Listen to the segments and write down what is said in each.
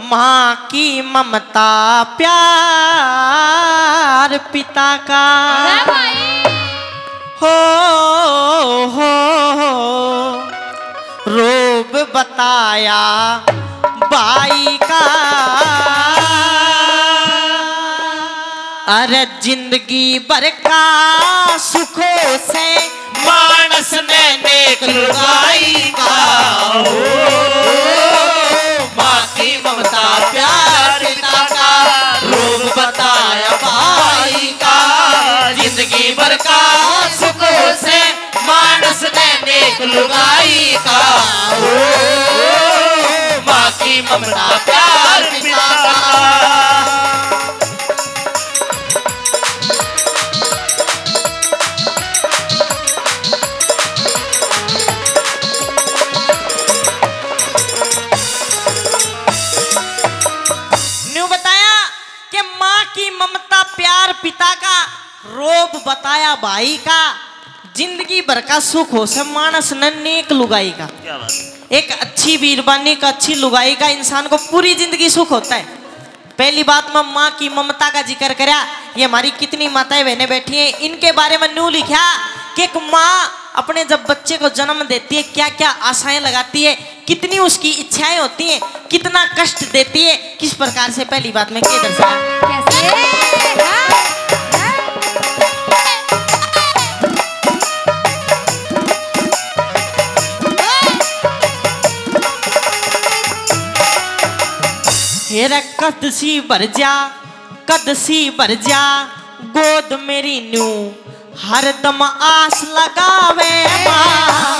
माँ की ममता प्यार पिता का हो रोब बताया बाई का। अरे जिंदगी भर का सुखों से मानस ने नेक लुगाई का। माँ की ममता प्यार पिता का रोब बताया भाई का। जिंदगी भर का सुखों से मानस ने नेक लुगाई का। माँ की ममता प्यार पिता का। ममता प्यार पिता का रोब बताया भाई का। जिंदगी भर का सुख हो से मानस न नेक लुगाई का। क्या बात? एक अच्छी बीरबानी का अच्छी लुगाई का इंसान को पूरी जिंदगी सुख होता है। पहली बात में माँ की ममता का जिक्र करा। ये हमारी कितनी माताएं बहनें बैठी हैं, इनके बारे में न्यू लिखा कि एक माँ अपने जब बच्चे को जन्म देती है क्या क्या आशाएं लगाती है, कितनी उसकी इच्छाएं होती हैं, कितना कष्ट देती है, किस प्रकार से। पहली बात में क्या दर्शाया कैसे? हेरा कदसी भर जा गोद मेरी न्यू हर दम आस लगावे माँ।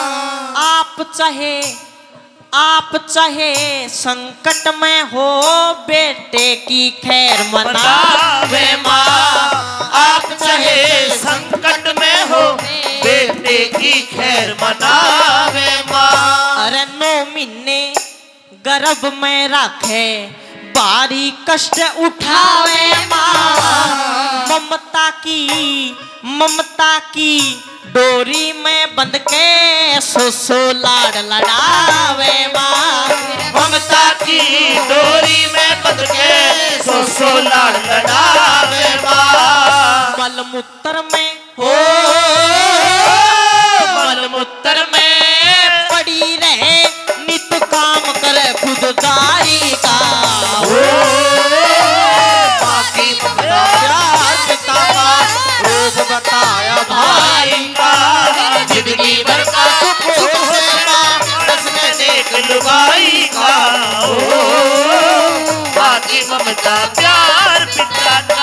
आप चाहे संकट में हो बेटे की खैर मनावे माँ। आप चाहे संकट में हो बेटे की खैर मनावे माँ। अरे 9 महीने गर्भ में रखे बारी कष्ट उठावे माँ। ममता की डोरी में बंध के सो लाड लड़ावे माँ। ममता की डोरी में बंध के सो लाड लड़ावे माँ। मलमूत्र में पड़ी रहे नित काम करे खुददारी का। बताया भाई का। जिंदगी भर का सुख से मानस ने नेक लुगाई का। बाकी ममता प्यार पिता का।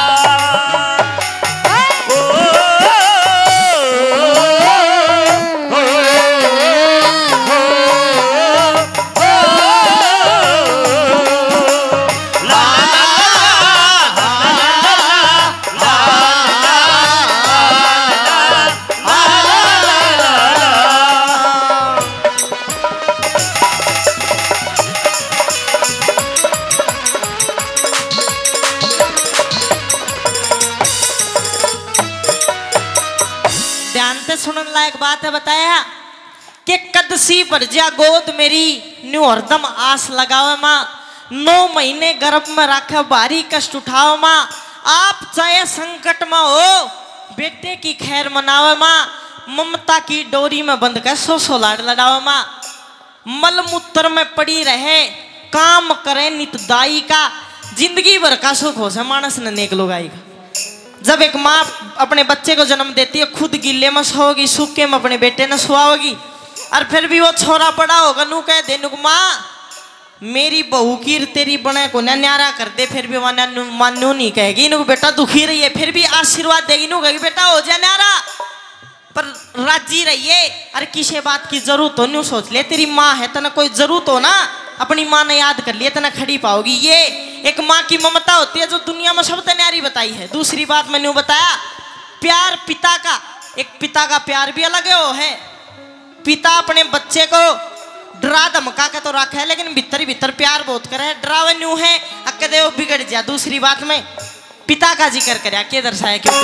सुनने लायक बात है बताया कि कदसी भर जा गोद मेरी न्यू हरदम आस लगावे माँ। 9 महीने गर्भ में रखे भारी कष्ट उठाओ माँ। आप चाहे संकट में हो बेटे की खैर मनावे माँ। ममता की डोरी में बंध कर सो लाड लड़ावे माँ। मलमूत्र में पड़ी रहे काम करे नितदाई का। जिंदगी भर का सुख हो से मानस ने नेक लुगाई का। जब एक माँ अपने बच्चे को जन्म देती है खुद गिल्ले में सोगी, सूखे में अपने बेटे ने सुहाओगी, और फिर भी वो छोरा बड़ा होगा नू कह दे नुक माँ मेरी बहू की तेरी बने को न्यारा कर दे, फिर भी मान्यू नहीं कहेगी नुक बेटा दुखी रही है, फिर भी आशीर्वाद देगी नु कहेगी बेटा हो जा न्यारा पर राजी रहिए। अरे किसी बात की जरूरत हो न्यू सोच ले तेरी माँ है तना कोई जरूरत हो ना अपनी माँ ने याद कर लिया तना खड़ी पाओगी। ये एक माँ की ममता होती है जो दुनिया में सबसे न्यारी बताई है। दूसरी बात मैंने बताया प्यार पिता का। एक पिता का प्यार भी अलग है। पिता अपने बच्चे को डरा धमका के तो रखा है लेकिन भीतर ही भीतर प्यार बहुत करे। डरावे न्यू है अक्के वो बिगड़ जा। दूसरी बात में पिता का जिक्र करे क्या दर्शाया क्यों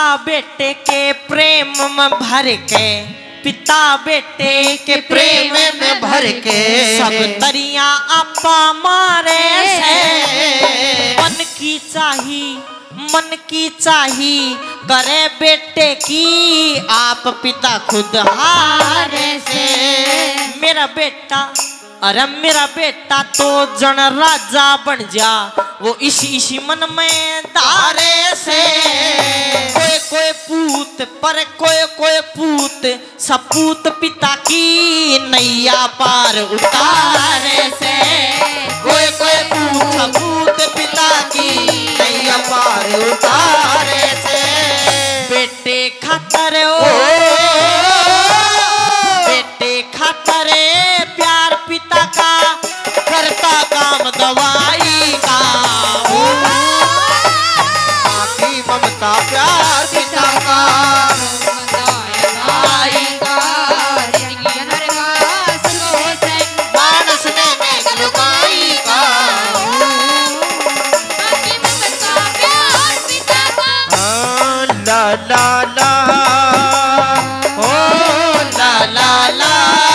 बेटे के प्रेम में भर के, पिता बेटे के प्रेम में भर के, सब तरिया आपा मारे से। मन की चाही करे बेटे की, आप पिता खुद हारे से। मेरा बेटा, अरे मेरा बेटा तो जन राजा बन जा, वो इसी मन में धारे से। कोई पूत पर कोई पूत, सपूत पिता की नैया पार उतारे से। कोई पूत सपूत पिता की नैया पार उतारे से। बेटे खातर बेटे खातर प्यार पिता का, करता काम दवाई का। बाकी ममता प्यार पिता का, दवाई का। मानस ने मेघ लुकाई का। बाकी ममता प्यार पिता का। ला ला ला, ओ ला ला ला,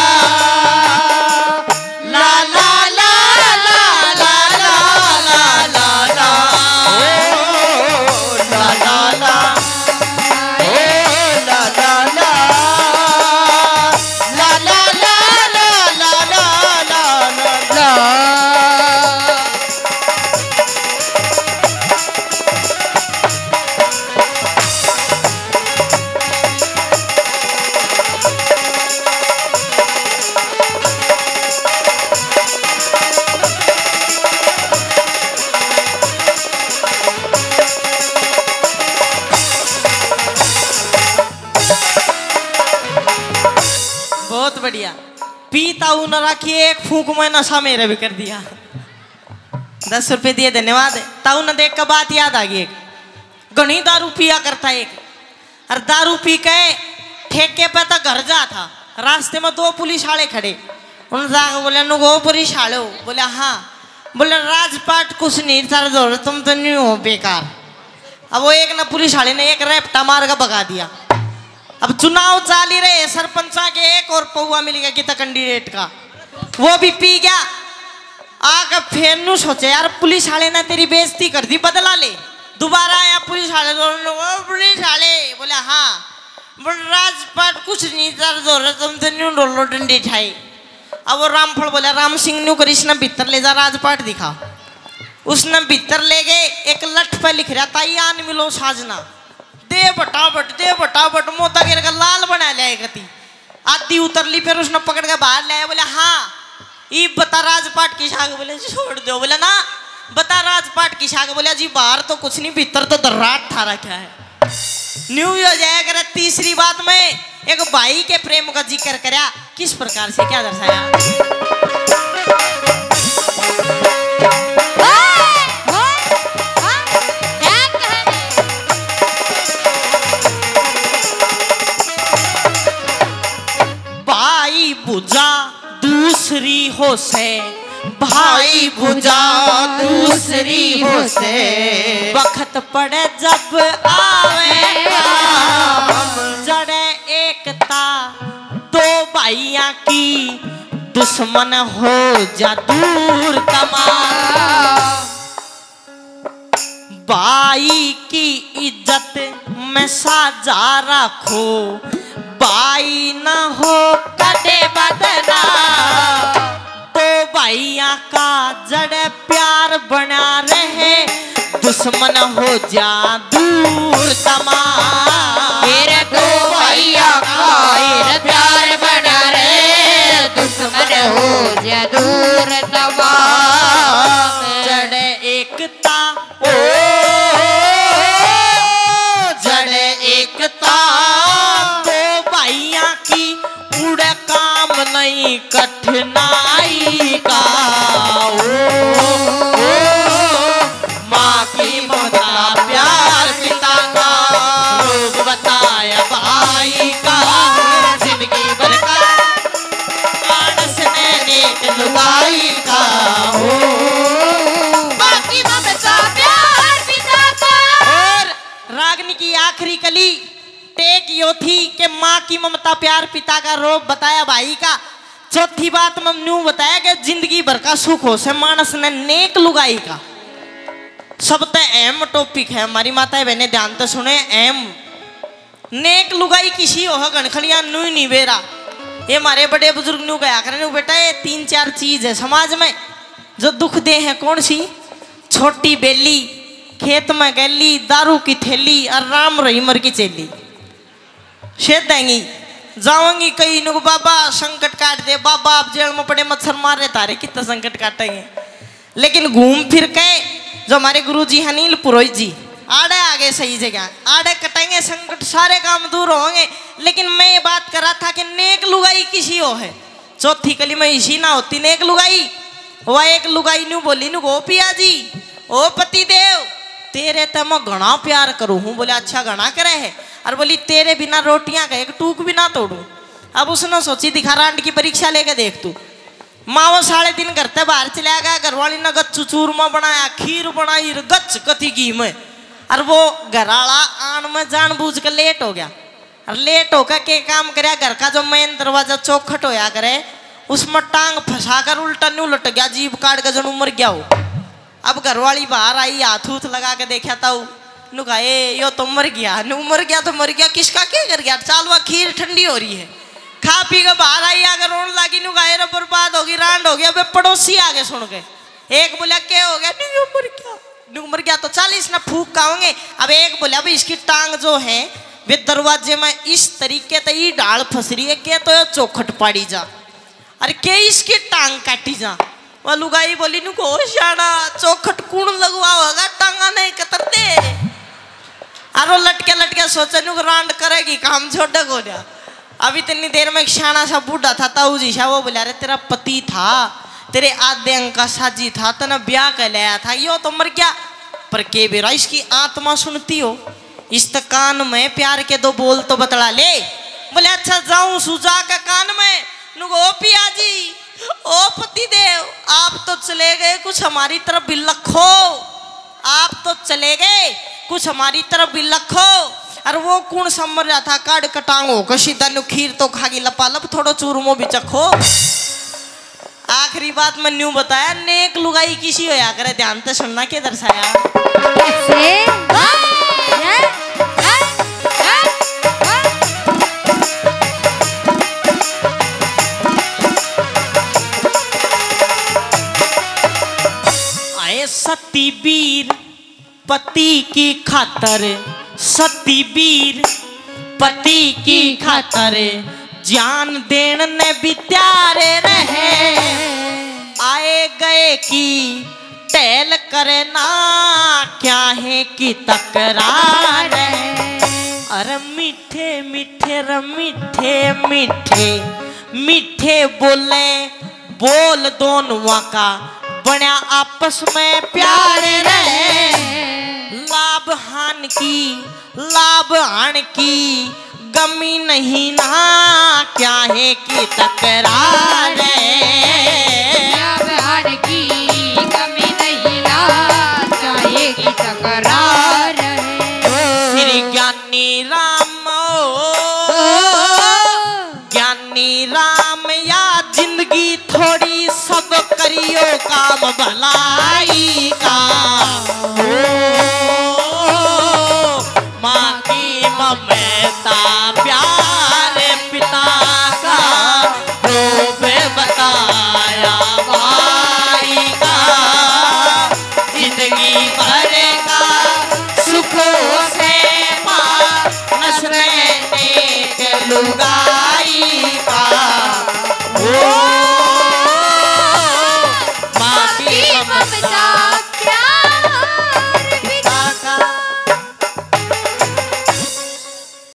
बढ़िया। पीता हूं न रखिए, एक फूक में नशा मेरे भी कर दिया। 10 रुपए दिए, धन्यवाद। ताऊ न देख का बात याद आ गई। एक घनी दारू पिया करता एक, और दारू पी के ठेके पे तो घर जा था। रास्ते में 2 पुलिस वाले खड़े, उन जाके बोले नुगो पुलिस वाले हो? बोले हाँ। बोले राजपाट कुछ नहीं सर, तुम तो नहीं हो बेकार। अब वो एक न पुलिस वाले ने एक रेपटा मार का भगा दिया। अब चुनाव चाली रहे सरपंचा के, एक और पौवा मिल गया गीता कैंडिडेट का, वो भी पी गया। आकर फिर नु सोचे यार पुलिस वाले ने तेरी बेइज्जती कर दी, बदला ले। दोबारा आया पुलिस वाले, पुलिस वाले बोले हाँ। बोले राजपाट कुछ नहीं सर, तुम तो न्यू डोलो डंडी ठाई। अब वो रामफल बोले राम सिंह न्यू कर, इसने भीतर ले जा, राजपाट दिखा। उसने भीतर ले गए, एक लठ पे लिख रहा था यान मिलो साजना, दे बटाबट मोता गिर का लाल बना लिया गति। आधी उतर ली, फिर उसने पकड़ के बाहर लाया। बोले हाँ ये बता राजपाट की शाख? बोले छोड़ दो। बोले ना बता राजपाट की शाख? बोले जी बाहर तो कुछ नहीं, भीतर तो दर्राट था रखा है। न्यू हो जाएगा। तीसरी बात में एक भाई के प्रेम का जिक्र करा, किस प्रकार से क्या दर्शाया। भुजा दूसरी हो से, भाई भुजा दूसरी हो से। वक्त पड़े जब आवेगा, जड़े एकता 2 भाइयां की, दुश्मन हो जा दूर तमाम। भाई की इज्जत में साजा रखो, भाई न हो कटे बदना। 2 भाइयां का जड़ प्यार बना रहे, दुश्मन हो जा दूर तमाम। मेरे 2 भाइयां का प्यार बना रहे, दुश्मन हो जा दूर तमाम। जड़ एकता, ओ जड़ एकता की, उड़े काम नहीं कठिनाई का। माँ की ममता प्यार पिता का, रूप बताया भाई का। जिंदगी भर का मानस ने नेक लुगाई का। बाकी ममता प्यार रागनी की आखिरी कली टेक यो थी कि माँ की ममता प्यार, पिता का रोब बताया भाई का। चौथी बात में न्यू बताया कि जिंदगी भर का सुख हो से मानस ने नेक लुगाई का। सब ते अहम टॉपिक है हमारी माताएं बहने ध्यान तो सुने। अहम नेक लुगाई किसी हो गणखड़िया न्यू नहीं बेरा। ये हमारे बड़े बुजुर्ग न्यू गया करें बेटा, ये 3-4 चीज है समाज में जो दुख दे है। कौन सी? छोटी बेली, खेत में गैली, दारू की थैली और राम रही मर की चेली। शेद देंगी जाऊंगी कई नुक बाबा संकट काट दे, बाबा आप जेल में पड़े मच्छर मार रहे तारे कितना संकट काटेंगे। लेकिन घूम फिर के जो हमारे गुरुजी अनिल पुरोहित जी आड़े आगे सही जगह आड़े कटेंगे, संकट सारे काम दूर होंगे। लेकिन मैं ये बात कर रहा था कि नेक लुगाई किसी हो है। चौथी कली में इसी ना होती नेक लुगाई। वह एक लुगाई न्यू बोली नु गो पिया जी, ओ पति देव तेरे ते मैं घना प्यार करूँ हूँ। बोले अच्छा घना करे है। और बोली तेरे बिना रोटियां का एक टूक भी ना तोड़ू। अब उसने सोची दिखा रांड की परीक्षा लेके देख तू। माँ वो 3.5 घर ते बाहर चला गया, घरवाली ने गच्चू चूरमा बनाया, खीर बनाई गच्च कथी घी में। और वो घरवाला आन में जानबूझ कर लेट हो गया। और लेट होकर के काम करे, घर का जो मेन दरवाजा चौखट होया करे उसमें टांग फंसाकर उल्टा न्यू लट गया, जीभ काट के जन मर गया हो। अब घरवाली बाहर आई, हाथ उथ लगा के देखा था नु कहा यो तो मर गया। नु मर गया तो मर गया, किसका क्या कर गया। चाल वह खीर ठंडी हो रही है, खा पी के बाहर आई, अगर रोन लगी नु कहा रे बर्बाद होगी, रांड हो गया। अब पड़ोसी आगे सुन के एक बोला क्या हो गया, नु मर गया। नु मर गया तो 40 ना फूक खाओगे। अब एक बोला भाई इसकी टांग जो है वे दरवाजे में इस तरीके से ही डाल फंस रही है, के तो चौखट पाड़ी जा, अरे के इसकी टांग काटी जा। वह लुगाई बोली नु को शाना चौखट कूण लगवा होगा, टांगा नहीं कतर दे। अरे लटके लटके सोचे नु रांड करेगी काम छोड़ को दिया। अब इतनी देर में एक शाना सा बूढ़ा था ताऊ जी सा, वो बोला अरे तेरा पति था, तेरे आधे अंक का साजी था, तेने ब्याह कर लिया था, यो तो मर गया। पर के बेरा इसकी आत्मा सुनती हो, इस कान में प्यार के 2 बोल तो बतला ले। बोले अच्छा जाऊं सुजा का कान में नुगो पिया जी, ओ पति देव आप तो चले गए, कुछ हमारी तरफ भी लखो। आप तो चले गए, कुछ हमारी तरफ भी लखो। और वो कौन समझ रहा था काट कटांगो कशी दनु खीर तो खागी लपालप, थोड़ो चूरमो भी चखो। आखिरी बात मैं न्यू बताया नेक लुगाई किसी होया करे, ध्यान से सुनना के दर्शाया आए सती वीर पति की खातर, सती वीर पति की खातर जान देने भी त्यारे रहे। आए गए की टहल करे ना, क्या है कि तकरार है। अरे मीठे मीठे रे मीठे मीठे मीठे बोले बोल दोनों का बना आपस में प्यार रहे। लाभ हान की गमी नहीं ना, क्या है कि तकरार है। लाभ हान की गमी नहीं ना, क्या है कि तकरार है। श्री ज्ञानी राम ज्ञानी राम या जिंदगी थोड़ी सब करियो काम भलाई का।